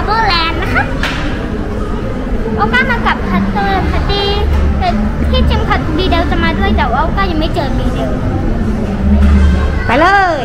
เบอร์แลนด์นะคะโอก้ามากับพัตเตอร์พัตตี้แต่ที่จริงพัตบีเดลจะมาด้วยแต่ว่าโอก้ายังไม่เจอบีเดลไปเลย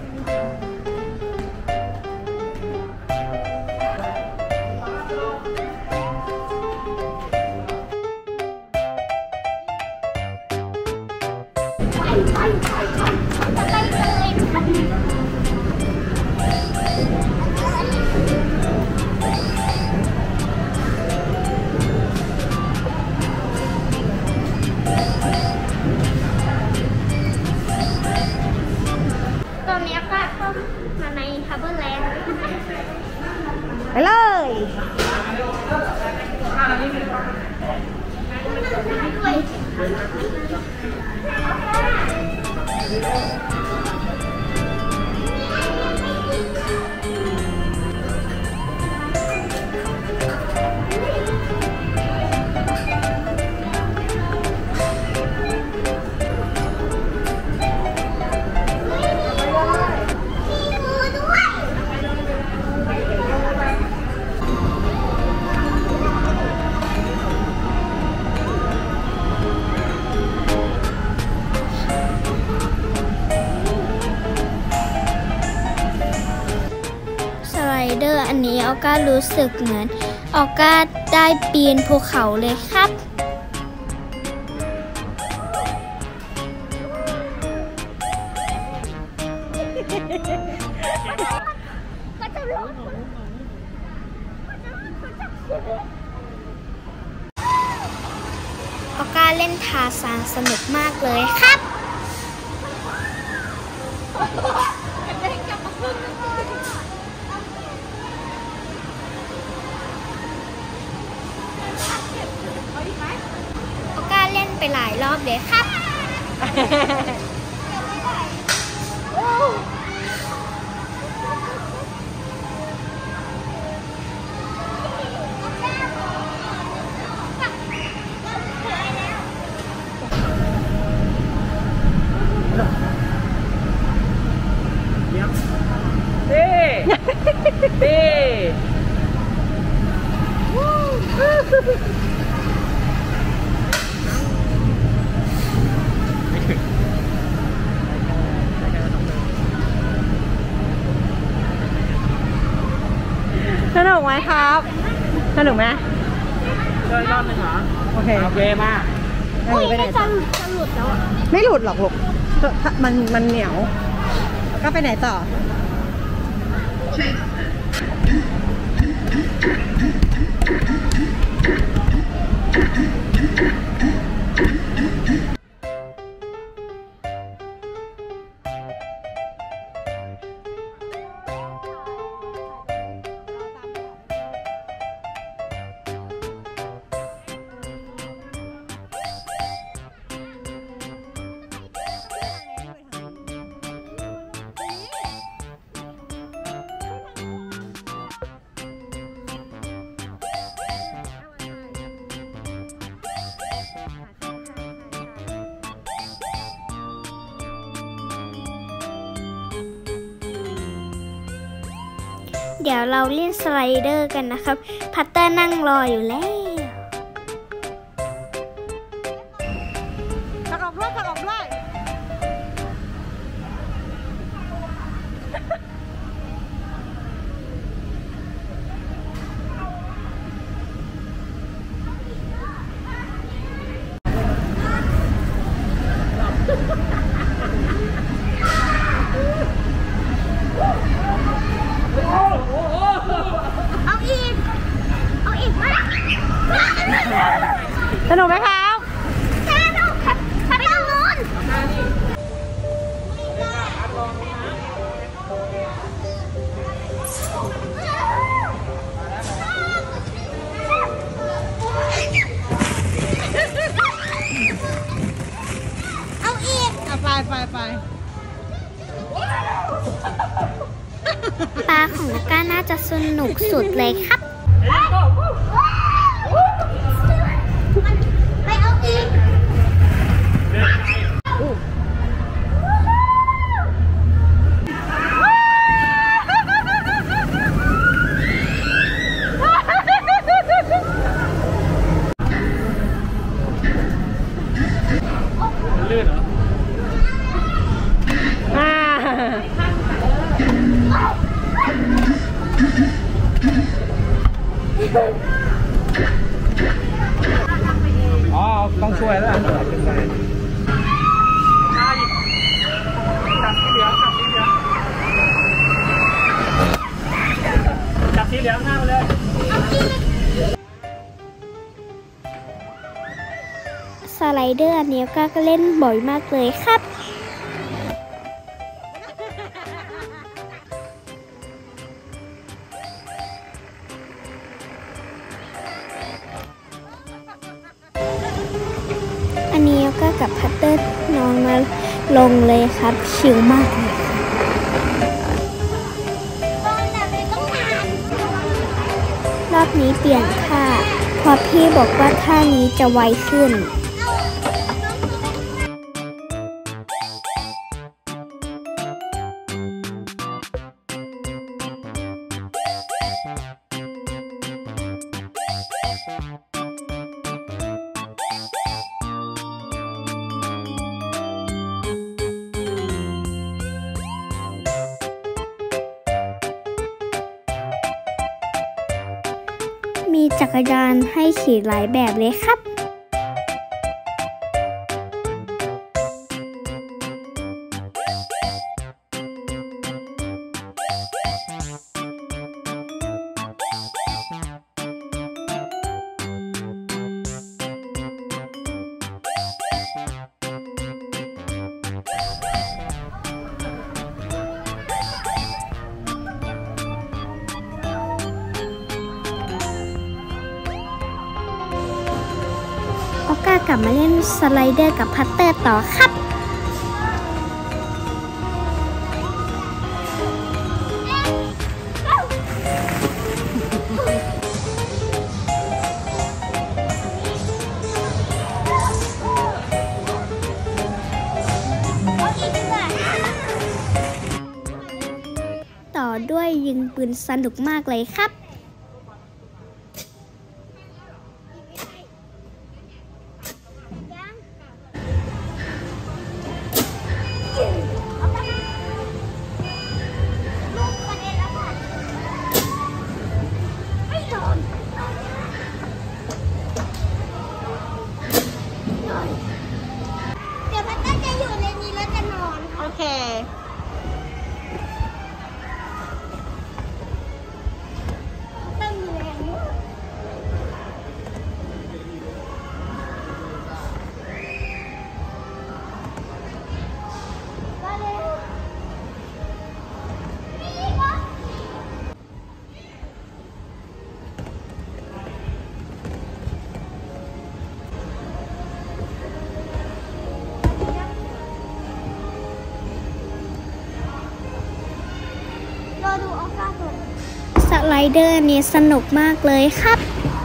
ตอนนี้ก็เข้ามาในฮาร์เบอร์แลนด์ไปเลยอันนี้ออก้ารู้สึกเหมือนออก้าได้ปีนภูเขาเลยครับออก้าเล่นทาซานสนุกมากเลยครับไปหลายรอบเลยครับสนุกไหมครับสนุกไหมเดินรอบนึงเหรอโอเคโอเคมากไปไหนต่อจะหลุดแล้วไม่หลุดหรอกลูกมันเหนียวก็ไปไหนต่อเดี๋ยวเราเล่นสไลเดอร์กันนะครับพัตเตอร์นั่งรออยู่แล้วขับออกด้วยขับออกด้วยสนุกไหมครับสนุกครับไปตรงนู้นเอาอีกไปปลาของลูก้าน่าจะสนุกสุดเลยครับไปเอาอีกเดอร์อันนี้ก็เล่นบ่อยมากเลยครับอันนี้ก็กับพัตเตอร์นอนมาลงเลยครับชิลมากเลยรอบนี้เปลี่ยนท่าเพราะพี่บอกว่าท่านี้จะไวขึ้นมีจักรยานให้ขี่หลายแบบเลยครับออก้ากลับมาเล่นสไลเดอร์กับพัตเตอร์ต่อครับต่อด้วยยิงปืนสนุกมากเลยครับเดี๋ยวพัตเตอร์จะอยู่ในนี้แล้วจะนอนโอเคตึงแรงมาเร็วนี่ก็รอดูออก้าก่อนสไลเดอร์นี้สนุกมากเลยครับ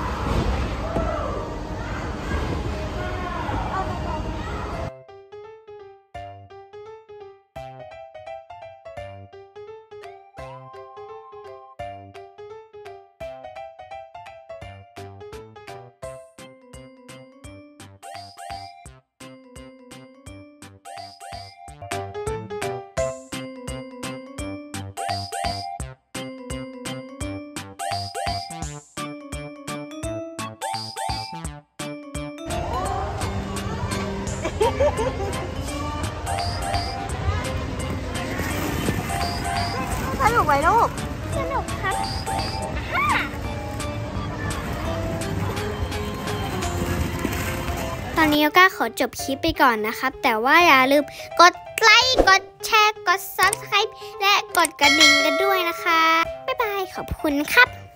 สนุกไหมลูกสนุกครับตอนนี้ก็ขอจบคลิปไปก่อนนะครับ แต่ว่าอย่าลืมกดไลค์กดแชร์กด Subscribe และกดกระดิ่งกันด้วยนะคะบ๊ายบายขอบคุณครับ